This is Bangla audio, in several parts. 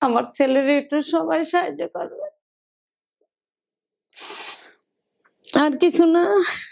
আমার ছেলের একটু সবাই সাহায্য করবে, আর কিছু না,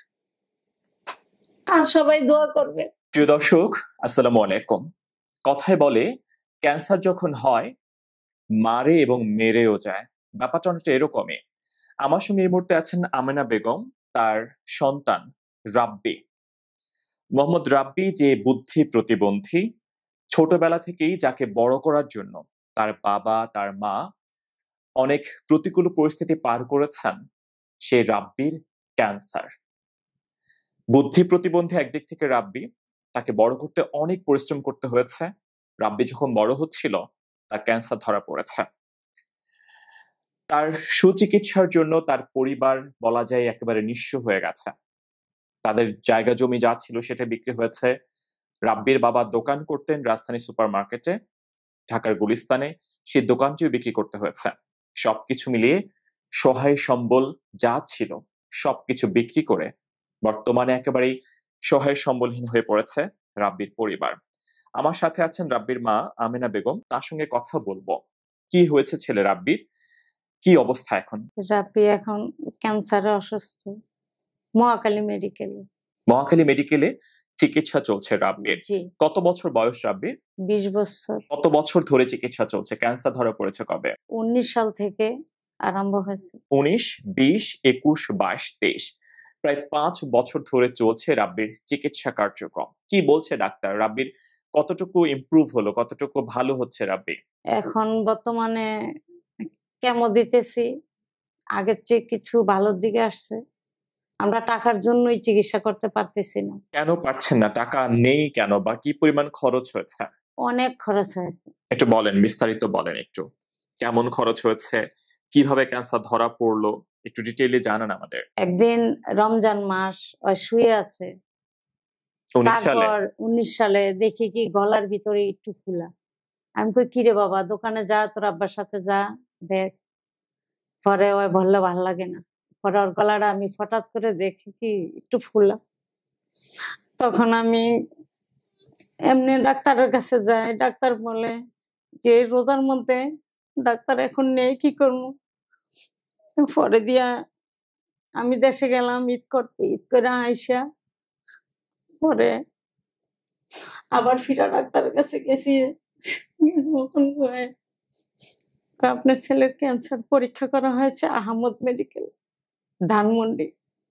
আর সবাই দোয়া করবে। প্রিয় দর্শক, আসসালামু আলাইকুম। কথায় বলে ক্যান্সার যখন হয় মারে এবং মেরেও যায়, ব্যাপারটা অনেকটা এরকমই। আমার সঙ্গে এই মুহূর্তে আছেন আমেনা বেগম, তার সন্তান রাব্বি। মোহাম্মদ রাব্বি যে বুদ্ধি প্রতিবন্ধী, ছোটবেলা থেকেই যাকে বড় করার জন্য তার বাবা তার মা অনেক প্রতিকূল পরিস্থিতি পার করেছেন, সেই রাব্বির ক্যান্সার। বুদ্ধি প্রতিবন্ধী একদিক থেকে রাব্বি, তাকে বড় করতে অনেক পরিশ্রম করতে হয়েছে। রাব্বি যখন বড় হচ্ছিল তার ক্যান্সার ধরা পড়েছে। তার সুচিকিৎসার জন্য তার পরিবার বলা যায় একেবারে নিঃস্ব হয়ে গেছে। তাদের জায়গা জমি যা ছিল সেটা বিক্রি হয়েছে। রাব্বির বাবা দোকান করতেন রাজধানী সুপার মার্কেটে, ঢাকার গুলিস্তানে, সেই দোকানটিও বিক্রি করতে হয়েছে। সবকিছু মিলিয়ে সহায় সম্বল যা ছিল সবকিছু বিক্রি করে বর্তমানে একেবারেই সহায় সম্বলহীন হয়ে পড়েছে রাব্বির পরিবার। আমার সাথে আছেন রাব্বির মা আমেনা বেগম, তার সঙ্গে কথা বলবো। কি হয়েছে ছেলে রাব্বির, কি অবস্থা এখন? রাব্বি এখন ক্যান্সারে অসুস্থ, মহাখালী মেডিকেলে। মহাখালী মেডিকেলে চিকিৎসা চলছে রাব্বির। কত বছর বয়স রাব্বির? 20 বছর। কত বছর ধরে চিকিৎসা চলছে? ক্যান্সার ধরা পড়েছে কবে? 19 সাল থেকে আরম্ভ হয়েছে। 19, 20, 21, 22, 23, প্রায় 5 বছর ধরে চলছে রাব্বির চিকিৎসা কার্যক্রম। কি বলছে ডাক্তার? রাব্বির কতটুকু ইমপ্রুভ হলো, কতটুকু ভালো হচ্ছে রাব্বি? এখন বর্তমানে কেমো দিতেছি, আগের চেয়ে কিছু ভালোর দিকে আসছে। আমরা টাকার জন্যই চিকিৎসা করতে পারতেছি না। কেন পারছেন না? টাকা নেই কেন, বা কি পরিমাণ খরচ হয়েছে? অনেক খরচ হয়েছে। একটু বলেন, বিস্তারিত বলেন একটু। কেমন খরচ হয়েছে, কিভাবে ক্যান্সার ধরা পড়লো, একটু ডিটেইলে জানান আমাদের। একদিন রমজান মাস, ওই শুয়ে আছে। 19 সালে? তারপর 19 সালে দেখি কি গলার ভিতরে একটু ফুলা। আমি কই কিরে বাবা, দোকানে যা, তোর আব্বার সাথে যা, দেখ। পরে ওই বললে ভাল লাগে না। পরে ওর গলাটা আমি হঠাৎ করে দেখি কি একটু ফুলা। তখন আমি এমনি ডাক্তারের কাছে যাই। ডাক্তার বলে যে রোজার মধ্যে ডাক্তার এখন নেই, কি করবো। পরে দিয়া আমি দেশে গেলাম ঈদ করতে। ঈদ করে আইসা পরে আবার ফিরা ডাক্তারের কাছে গেছি। আপনার ছেলের ক্যান্সার পরীক্ষা করা হয়েছে আহমদ মেডিকেল, ধানমন্ডি।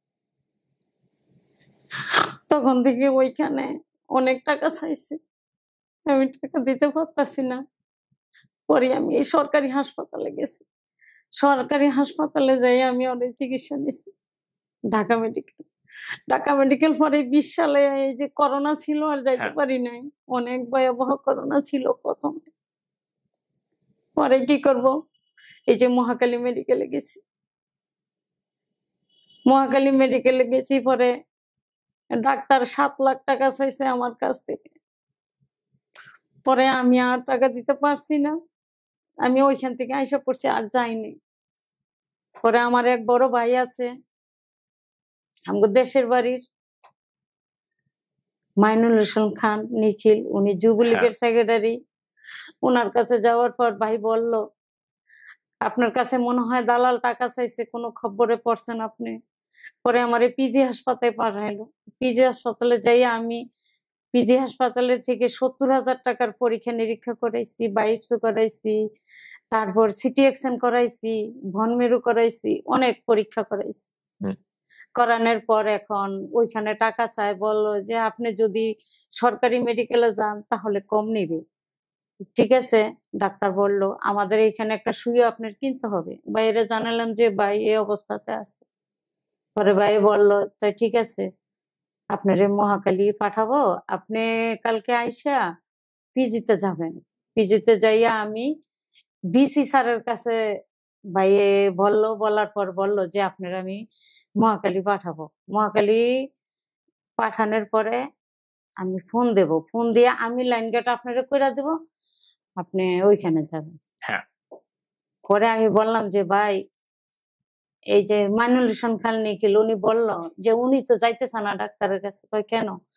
তখন থেকে ওইখানে অনেক টাকা চাইছে, আমি টাকা দিতে পারতাছি না। পরে আমি এই সরকারি হাসপাতালে গেছি। সরকারি হাসপাতালে যাই আমি অনেক চিকিৎসা নিছি, ঢাকা মেডিকেল। ঢাকা মেডিকেল পরে 20 সালে এই যে করোনা ছিল, আর যাইতে পারি নাই। অনেক ভয়াবহ করোনা ছিল প্রথমে। পরে কি করব, এই যে মহাখালী মেডিকেলে গেছি। মহাখালী মেডিকেলে গেছি, পরে ডাক্তার 7 লাখ টাকা চাইছে আমার কাছ থেকে। পরে আমি আর টাকা দিতে পারছি না, আমি ওইখান থেকে আইসা পড়ছি, আর যাইনি। পরে আমার এক বড় ভাই আছে আমাদের দেশের বাড়ির, মাইনুল হোসেন খান নিখিল, উনি যুবলীগের সেক্রেটারি। ওনার কাছে যাওয়ার পর ভাই বলল, আপনার কাছে মনে হয় দালাল টাকা চাইছে, কোনো খবরে পড়ছেন আপনি? পরে আমার পিজি হাসপাতালে পাঠাইলো। পিজি হাসপাতালে যাই আমি পিজি হাসপাতালে থেকে 70,000 টাকার পরীক্ষা নিরীক্ষা করাইছি, বায়োপসি করাইছি, তারপর সিটি এক্সেন করাইছি, ভন মেরু করাইছি, অনেক পরীক্ষা করাইছি। করানোর পর এখন ওইখানে টাকা চায়, বললো যে আপনি যদি সরকারি মেডিকেলে যান তাহলে কম নিবে। ঠিক আছে, ডাক্তার বলল আমাদের এখানে একটা সুই আপনার কিনতে হবে। বাইরে জানালাম যে ভাই এই অবস্থাতে আছে। পরে ভাই বলল তাই ঠিক আছে, আপনার মহাখালী পাঠাবো, আপনি কালকে আইসা পিজিতে যাবেন। পিজিতে যাইয়া আমি বিসি স্যারের কাছে ভাইয়ে বললো, বলার পর বলল যে আপনার আমি মহাখালী পাঠাবো। মহাখালী পাঠানোর পরে আমি ফোন দেব, ফোন দিয়ে আমি লাইন গেট আপনারা কইরা দেব, আপনি ওইখানে যাবেন। পরে আমি বললাম যে ভাই, এই যে মাইনুল হোসেন খান নিখিল, উনি বলল যে উনি তো যাইতেছে না ডাক্তারের কাছে। কয় কেন?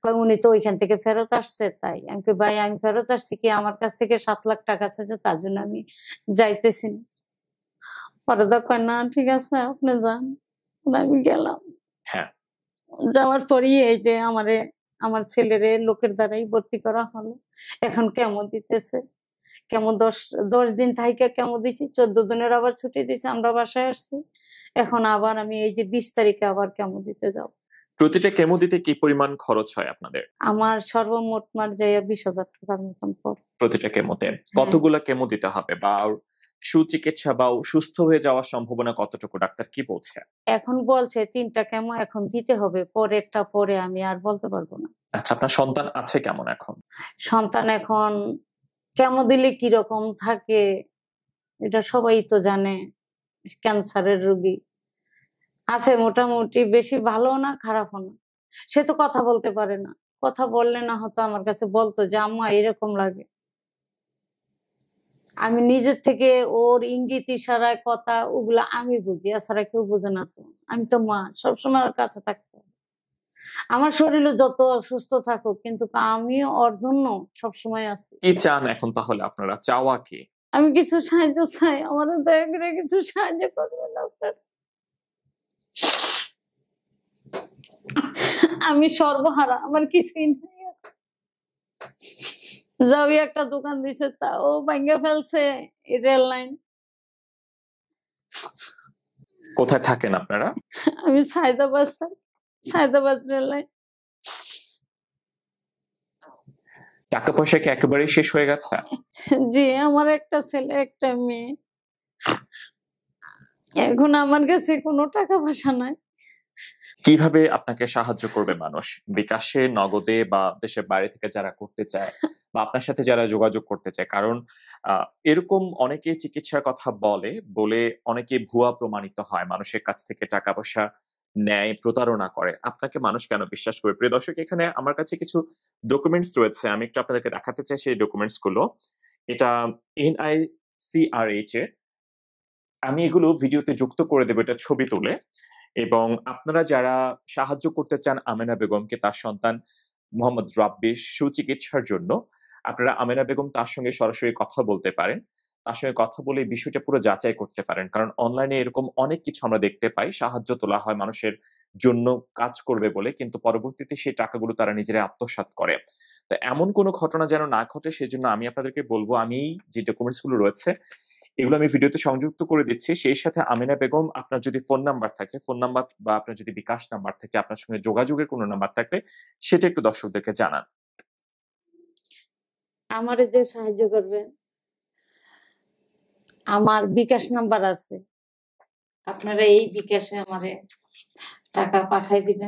উনি তো ওইখান থেকে ফেরত আসছে, তাই আমি কই ভাই আমি ফেরত আসছি কি, আমার কাছ থেকে 7 লাখ টাকা চাইছে, তার জন্য আমি যাইতেছি না। পরে তো কয় না ঠিক আছে আপনি যান। আমি গেলাম। হ্যাঁ। যাওয়ার পরই এই যে আমার ছেলেরে লোকের দ্বারাই ভর্তি করা হলো। এখন কেমো দিতেছে। কেমো 10 দিন থাইকা কেমো দিছি, 14 দিনের আবার ছুটি দিছে, আমরা বাসায় আসছি। এখন আবার আমি এই যে 20 তারিখে আবার কেমো দিতে যাব। প্রতিটা কেমো দিতে কি পরিমাণ খরচ হয় আপনাদের? আমার সর্বমোট মার যাইয়া 20,000 টাকার মতন পড়ে। প্রতিটা কেমোতে হ্যাঁ। কতগুলা কেমো দিতে হবে বা সুচিকিৎসা বা সুস্থ হয়ে যাওয়ার সম্ভাবনা কতটুকু, ডাক্তার কি বলছে? এখন বলছে 3 টা কেমো এখন দিতে হবে, পরেরটা পরে, আমি আর বলতে পারবো না। আচ্ছা, আপনার সন্তান আছে কেমন এখন? সন্তান এখন কেমো দিলে কিরকম থাকে এটা সবাই তো জানে। ক্যান্সারের রোগী আছে, মোটামুটি বেশি ভালোও না খারাপও না। সে তো কথা বলতে পারে না। কথা বললে না হতো আমার কাছে বলতো যে আম্মা এরকম লাগে। আমি নিজের থেকে ওর ইঙ্গিত ইশারায় কথা ওগুলা আমি বুঝি, এছাড়া কেউ বুঝে না তো। আমি তো মা, সবসময় ওর কাছে থাকতে হবে। আমার শরীরে যত অসুস্থ থাকুক কিন্তু আমি ওর জন্য সবসময় আছি। কি চান এখন তাহলে আপনারা, চাওয়া কি? আমি কিছু সাহায্য চাই, আমার দয়া করে কিছু সাহায্য করবেন ডক্টর। আমি সর্বহারা, আমার কিছুই নাই। যাও একটা দোকান দিছে তাও ভাঙ্গা ফেলছে, রেল লাইন। কোথায় থাকেন আপনারা? আমি সায়দাবাদ রেল লাইন। টাকা পয়সা কি একেবারেই শেষ হয়ে গেছে? জি, আমার একটা ছেলে একটা মেয়ে। এখন আমার কাছে কোনো টাকা পয়সা নাই। কিভাবে আপনাকে সাহায্য করবে মানুষ? বিকাশে, নগদে বা দেশের বাইরে থেকে যারা করতে চায় বা আপনার সাথে যারা যোগাযোগ করতে চায়? কারণ এরকম অনেকে চিকিৎসার কথা বলে অনেকে ভুয়া প্রমাণিত হয়। মানুষের কাছ থেকে টাকা পয়সা নেয়, প্রতারণা করে। আপনাকে মানুষ কেন বিশ্বাস করবে? প্রিয় দর্শক, এখানে আমার কাছে কিছু ডকুমেন্টস রয়েছে। আমি একটু আপনাদেরকে দেখাতে চাই সেই ডকুমেন্টস গুলো। এটা NICRH এর। আমি এগুলো ভিডিওতে যুক্ত করে দেব, এটা ছবি তুলে। এবং আপনারা যারা সাহায্য করতে চান আমেনা বেগমকে তার সন্তান মোহাম্মদ রাব্বির সুচিকিৎসার জন্য, আপনারা আমেনা বেগম তার সঙ্গে সরাসরি কথা বলতে পারেন। তার সঙ্গে কথা বলে বিষয়টা পুরো যাচাই করতে পারেন। কারণ অনলাইনে এরকম অনেক কিছু আমরা দেখতে পাই। সাহায্য তোলা হয় মানুষের জন্য কাজ করবে বলে, কিন্তু পরবর্তীতে সেই টাকাগুলো তারা নিজেরাই আত্মসাৎ করে। তো এমন কোনো ঘটনা যেন না ঘটে সেজন্য আমি আপনাদেরকে বলব, আমি যে ডকুমেন্টস গুলো রয়েছে এগুলো আমি ভিডিওতে সংযুক্ত করে দিচ্ছি। সেই সাথে আমিনা বেগম, আপনার যদি ফোন নাম্বার থাকে, ফোন নাম্বার বা আপনার যদি বিকাশ নাম্বার থাকে, আপনার সঙ্গে যোগাযোগের কোনো নাম্বার থাকলে সেটা একটু দর্শকদেরকে জানান। আমারে যে সাহায্য করবে, আমার বিকাশ নাম্বার আছে, আপনারা এই বিকাশে আমারে টাকা পাঠাই দিবেন।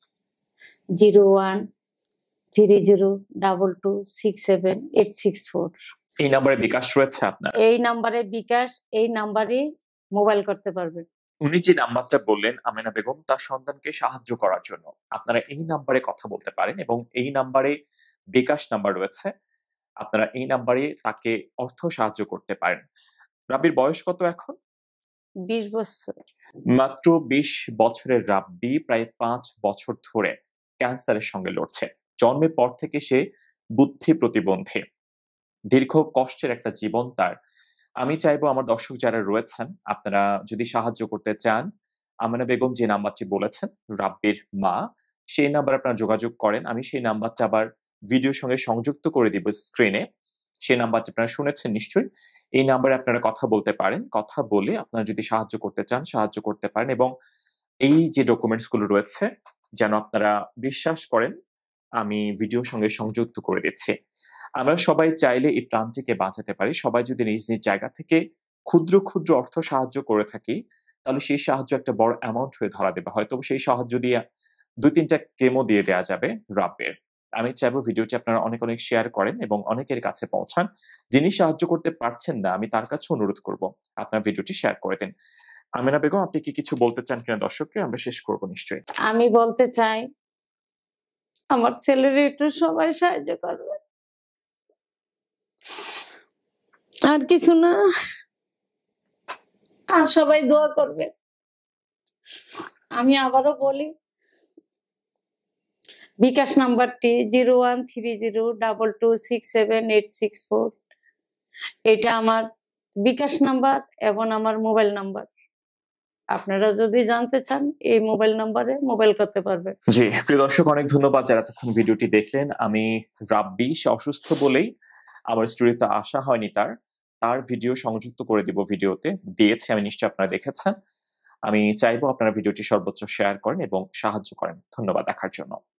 013022678664। এই নাম্বারে বিকাশ রয়েছে আপনার? এই নাম্বারে বিকাশ, এই নাম্বারে মোবাইল করতে পারবেন। উনি যে নাম্বারটা বললেন আমেনা বেগম তার সন্তানকে সাহায্য করার জন্য, আপনারা এই নাম্বারে কথা বলতে পারেন এবং এই নাম্বারে বিকাশ নাম্বার রয়েছে। আপনারা এই নাম্বারে তাকে অর্থ সাহায্য করতে পারেন। রাব্বির বয়স কত এখন? 20 বছর। মাত্র 20 বছরের রাব্বি প্রায় 5 বছর ধরে ক্যান্সারের সঙ্গে লড়ছে। জন্মের পর থেকে সে বুদ্ধি প্রতিবন্ধী। দীর্ঘ কষ্টের একটা জীবন তার। আমি চাইবো আমার দর্শক যারা রয়েছেন, আপনারা যদি সাহায্য করতে চান, আমেনা বেগম যে নাম্বারটি বলেছেন, রাব্বির মা, সেই নাম্বারে আপনারা যোগাযোগ করেন। আমি সেই নাম্বারটা আবার ভিডিওর সঙ্গে সংযুক্ত করে দিব স্ক্রিনে। সেই নাম্বারটি আপনারা শুনেছেন নিশ্চয়ই। এই নাম্বারে আপনারা কথা বলতে পারেন। কথা বলে আপনারা যদি সাহায্য করতে চান, সাহায্য করতে পারেন এবং এই যে ডকুমেন্টস গুলো রয়েছে যেন আপনারা বিশ্বাস করেন, আমি ভিডিওর সঙ্গে সংযুক্ত করে দিচ্ছি। আমরা সবাই চাইলে এই প্রাণটিকে বাঁচাতে পারি। সবাই যদি নিজ জায়গা থেকে ক্ষুদ্র, ক্ষুদ্র অর্থ সাহায্য করে থাকি, তাহলে সেই সাহায্য একটা বড় অ্যামাউন্ট হয়ে ধরা দেবে। হয়তো সেই সাহায্য দিয়ে ২-৩ টা কেমো দিয়ে দেয়া যাবে রাব্বির। আমি চাইবো ভিডিওটি আপনারা অনেক, অনেক শেয়ার করেন এবং অনেকের কাছে পৌঁছান। যিনি সাহায্য করতে পারছেন না, আমি তার কাছে অনুরোধ করব, আপনার ভিডিওটি শেয়ার করে দিন। আমেনা বেগম, আপনি কি কিছু বলতে চান কিনা দর্শককে? আমরা শেষ করব নিশ্চয়ই। আমি বলতে চাই, আমার ছেলের একটু সবাই সাহায্য করবে, আর কিছু না। আর সবাই দোয়া করবে। আমি আবারও বলি, বিকাশ নাম্বারটি 013022678664। এটা আমার বিকাশ নাম্বার এবং আমার মোবাইল নাম্বার। আপনারা যদি জানতে চান এই মোবাইল নাম্বারে মোবাইল করতে পারবেন। জি, প্রিয় দর্শক, অনেক ধন্যবাদ যারা এতক্ষণ ভিডিওটি দেখলেন। আমি রাব্বি, সে অসুস্থ বলেই আমার স্টুডিওতে আসা হয়নি তার ভিডিও সংযুক্ত করে দিব, ভিডিওতে দিয়েছি, আমি নিশ্চয়ই আপনারা দেখেছেন। আমি চাইবো আপনারা ভিডিওটি সর্বোচ্চ শেয়ার করেন এবং সাহায্য করেন। ধন্যবাদ দেখার জন্য।